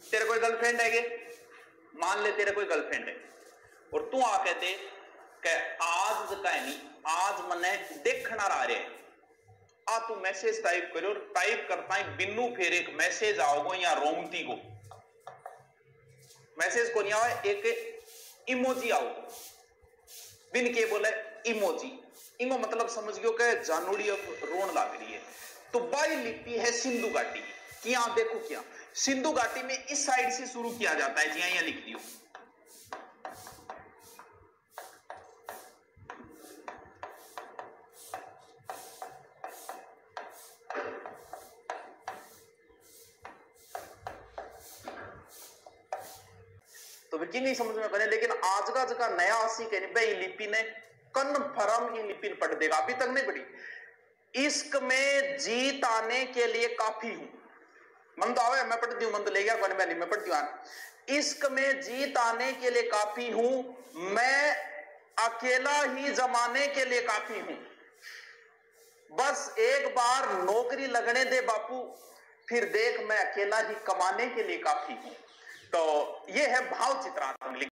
तेरे कोई गर्लफ्रेंड है? मान ले तेरे कोई गर्लफ्रेंड है और तू आके दे कि आज नहीं, आज मने देखना रहा रे आ तू मैसेज टाइप करो, टाइप करता है बिन्नू, फिर एक मैसेज आओगे या रोमती को मैसेज को नहीं आवे, एक इमोजी आओ, बिन के बोले इमोजी। इमो मतलब समझ गयो कि जानूड़ी अब रोन लाग रही है। तो बाई लिपि है सिंधु घाटी की। यहां देखो क्या सिंधु घाटी में इस साइड से शुरू किया जाता है, जी यहां लिख दियो। तो विकी नहीं समझ में बने, लेकिन आज का जगह नया आसी के लिपि ने कन्फर्म ही लिपि पढ़ देगा, अभी तक नहीं पढ़ी। इश्क में जीत आने के लिए काफी हूं, मन तो आवे मैं पढ़ती हूं, मन तो ले गया कौन, मैं पढ़ती हूं। इश्क में जीत आने के लिए काफी हूं, मैं अकेला ही जमाने के लिए काफी हूं, बस एक बार नौकरी लगने दे बापू, फिर देख मैं अकेला ही कमाने के लिए काफी हूं। तो ये है भाव चित्रात्मक।